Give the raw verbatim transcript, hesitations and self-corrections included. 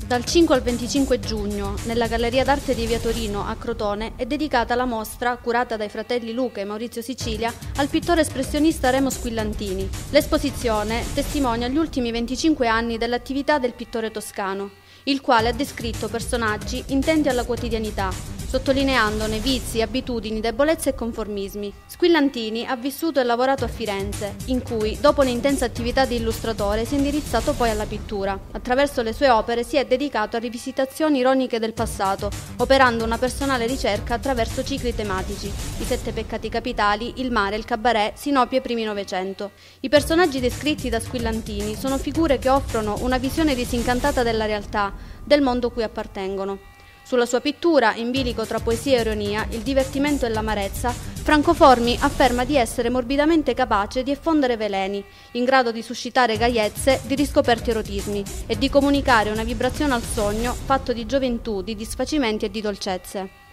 Dal cinque al venticinque giugno, nella Galleria d'Arte di Via Torino a Crotone, è dedicata la mostra, curata dai fratelli Luca e Maurizio Sicilia, al pittore espressionista Remo Squillantini. L'esposizione testimonia gli ultimi venticinque anni dell'attività del pittore toscano, il quale ha descritto personaggi intenti alla quotidianità, sottolineandone vizi, abitudini, debolezze e conformismi. Squillantini ha vissuto e lavorato a Firenze, in cui, dopo un'intensa attività di illustratore, si è indirizzato poi alla pittura. Attraverso le sue opere si è dedicato a rivisitazioni ironiche del passato, operando una personale ricerca attraverso cicli tematici: i sette peccati capitali, il mare, il cabaret, Sinopia e primi Novecento. I personaggi descritti da Squillantini sono figure che offrono una visione disincantata della realtà, del mondo cui appartengono. Sulla sua pittura, in bilico tra poesia e ironia, il divertimento e l'amarezza, Franco Formi afferma di essere morbidamente capace di effondere veleni, in grado di suscitare gaiezze, di riscoperti erotismi e di comunicare una vibrazione al sogno fatto di gioventù, di disfacimenti e di dolcezze.